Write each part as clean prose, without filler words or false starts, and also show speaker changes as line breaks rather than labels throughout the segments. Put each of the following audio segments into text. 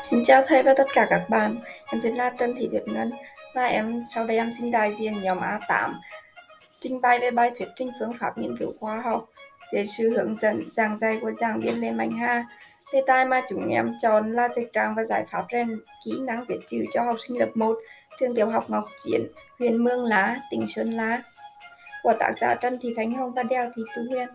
Xin chào thầy và tất cả các bạn. Em tên là Trần Thị Tuyết Ngân và sau đây em xin đại diện nhóm A8 trình bày về bài thuyết trình phương pháp nghiên cứu khoa học dưới sự hướng dẫn giảng dạy của giảng viên Lê Mạnh Hà. Đề tài mà chúng em chọn là thực trạng và giải pháp rèn kỹ năng viết chữ cho học sinh lớp 1 trường tiểu học Ngọc Chiến, huyện Mường Lá, tỉnh Sơn La, của tác giả Trần Thị Thanh Hồng và Đào Thị Tu Huyền.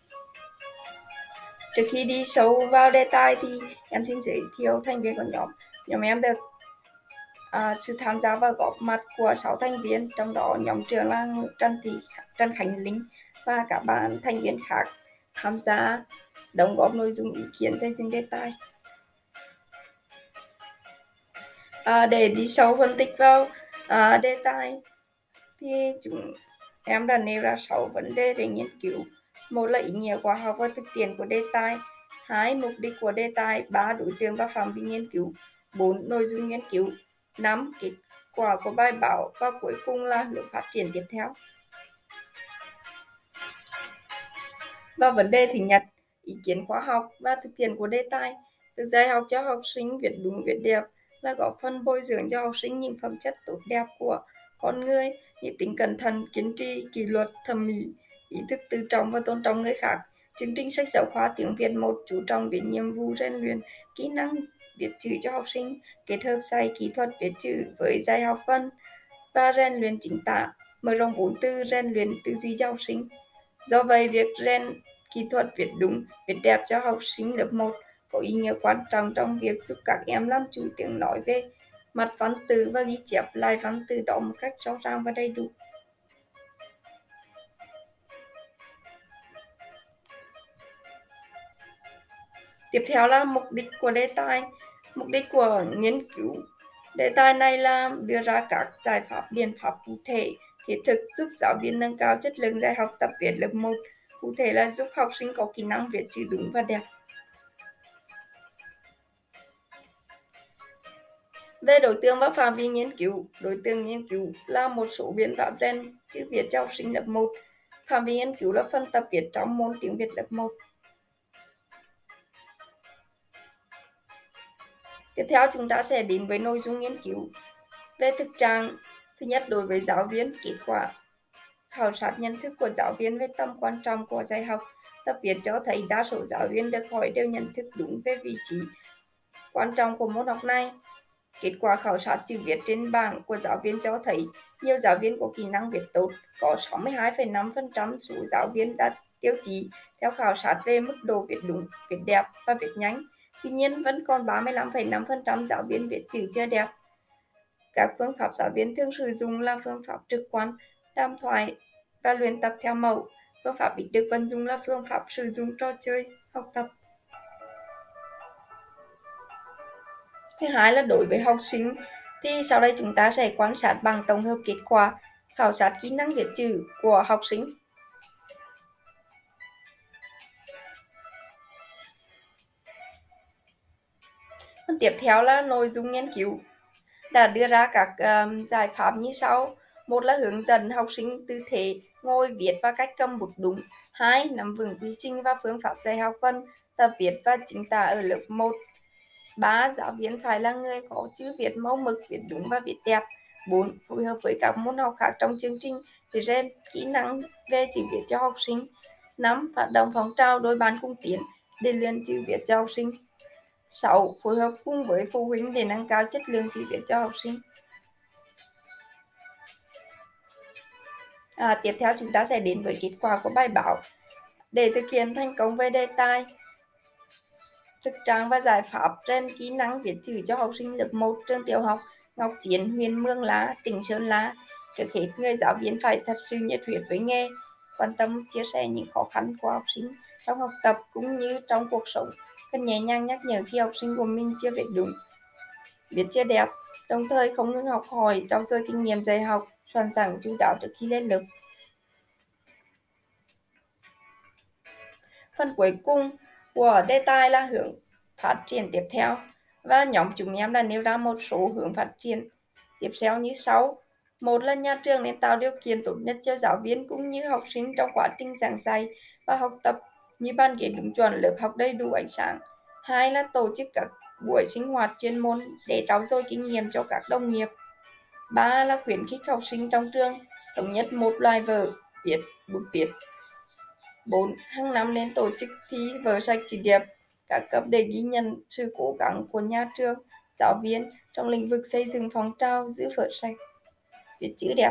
Trước khi đi sâu vào đề tài thì em xin giới thiệu thành viên của nhóm. Nhóm em được sự tham gia và góp mặt của 6 thành viên, trong đó nhóm trưởng là Trần Khánh Linh và các bạn thành viên khác tham gia đóng góp nội dung ý kiến xây dựng đề tài. Để đi sâu phân tích vào đề tài thì em đã nêu ra 6 vấn đề để nghiên cứu. Một là ý nghĩa khoa học và thực tiễn của đề tài, 2 mục đích của đề tài, 3 đối tượng và phạm vi nghiên cứu, 4 nội dung nghiên cứu, 5 kết quả của bài báo và cuối cùng là hướng phát triển tiếp theo. Và vấn đề thứ nhất, ý kiến khoa học và thực tiễn của đề tài. Việc dạy học cho học sinh viết đúng viết đẹp là góp phần bồi dưỡng cho học sinh những phẩm chất tốt đẹp của con người như tính cẩn thận, kiên trì, kỷ luật, thẩm mỹ, ý thức tự trọng và tôn trọng người khác. Chương trình sách giáo khoa tiếng Việt 1 chú trọng đến nhiệm vụ rèn luyện kỹ năng viết chữ cho học sinh, kết hợp dạy kỹ thuật viết chữ với dạy học văn và rèn luyện chính tả, mở rộng vốn từ rèn luyện tư duy cho học sinh. Do vậy, việc rèn kỹ thuật viết đúng, viết đẹp cho học sinh lớp 1 có ý nghĩa quan trọng trong việc giúp các em làm chủ tiếng nói về mặt văn từ và ghi chép lại văn từ đó một cách rõ ràng và đầy đủ. Tiếp theo là mục đích của đề tài. Mục đích của nghiên cứu đề tài này là đưa ra các giải pháp biện pháp cụ thể, thiết thực giúp giáo viên nâng cao chất lượng dạy học tập viết lớp 1, cụ thể là giúp học sinh có kỹ năng viết chữ đúng và đẹp. Về đối tượng và phạm vi nghiên cứu, đối tượng nghiên cứu là một số biện pháp rèn chữ viết cho học sinh lớp 1. Phạm vi nghiên cứu là phần tập viết trong môn tiếng Việt lớp 1. Tiếp theo chúng ta sẽ đến với nội dung nghiên cứu. Về thực trạng, thứ nhất, đối với giáo viên, kết quả khảo sát nhận thức của giáo viên về tầm quan trọng của dạy học tập viết cho thấy đa số giáo viên được hỏi đều nhận thức đúng về vị trí quan trọng của môn học này. Kết quả khảo sát chữ viết trên bảng của giáo viên cho thấy nhiều giáo viên có kỹ năng viết tốt, có 62,5% số giáo viên đạt tiêu chí theo khảo sát về mức độ viết đúng, viết đẹp và viết nhanh. Tuy nhiên, vẫn còn 35,5% giáo viên viết chữ chưa đẹp. Các phương pháp giáo viên thường sử dụng là phương pháp trực quan, đàm thoại và luyện tập theo mẫu. Phương pháp ít được vận dụng là phương pháp sử dụng trò chơi, học tập. Thứ hai là đối với học sinh thì sau đây chúng ta sẽ quan sát bằng tổng hợp kết quả khảo sát kỹ năng viết chữ của học sinh. Tiếp theo là nội dung nghiên cứu đã đưa ra các giải pháp như sau. Một là hướng dẫn học sinh tư thế ngồi viết và cách cầm bút đúng. 2. Nắm vững quy trình và phương pháp dạy học văn, tập viết và chính tả ở lớp 1. 3. Giáo viên phải là người có chữ viết mẫu mực, viết đúng và viết đẹp. 4. Phối hợp với các môn học khác trong chương trình để rèn kỹ năng về chữ viết cho học sinh. 5. Phát động phong trào đôi bàn cùng tiến để luyện chữ viết cho học sinh. 6. Phối hợp cùng với phụ huynh để nâng cao chất lượng chữ viết cho học sinh. Tiếp theo chúng ta sẽ đến với kết quả của bài báo. Để thực hiện thành công về đề tài thực trạng và giải pháp rèn kỹ năng viết chữ cho học sinh lớp 1 trường tiểu học Ngọc Chiến, huyện Mường Lá, tỉnh Sơn La, trước hết người giáo viên phải thật sự nhiệt huyết với nghề, quan tâm chia sẻ những khó khăn của học sinh trong học tập cũng như trong cuộc sống, cần nhẹ nhàng nhắc nhở khi học sinh của mình chưa viết đúng, viết chưa đẹp, đồng thời không ngừng học hỏi, trau dồi kinh nghiệm dạy học, soạn giảng chu đáo trước khi lên lớp. Phần cuối cùng của đề tài là hướng phát triển tiếp theo và nhóm chúng em đã nêu ra một số hướng phát triển tiếp theo như sau. Một là nhà trường nên tạo điều kiện tốt nhất cho giáo viên cũng như học sinh trong quá trình giảng dạy và học tập như bàn ghế đúng chuẩn, lớp học đầy đủ ánh sáng. 2 là tổ chức các buổi sinh hoạt chuyên môn để trau dồi kinh nghiệm cho các đồng nghiệp. 3 là khuyến khích học sinh trong trường thống nhất một loại vở viết bút viết. 4. Hàng năm nên tổ chức thi vở sách chữ đẹp các cấp để ghi nhận sự cố gắng của nhà trường, giáo viên trong lĩnh vực xây dựng phong trào giữ vở sách viết chữ đẹp.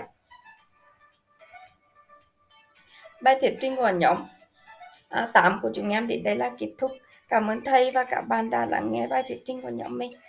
Bài thuyết trình của nhóm 8 của chúng em đến đây là kết thúc. Cảm ơn thầy và các bạn đã lắng nghe bài thuyết trình của nhóm mình.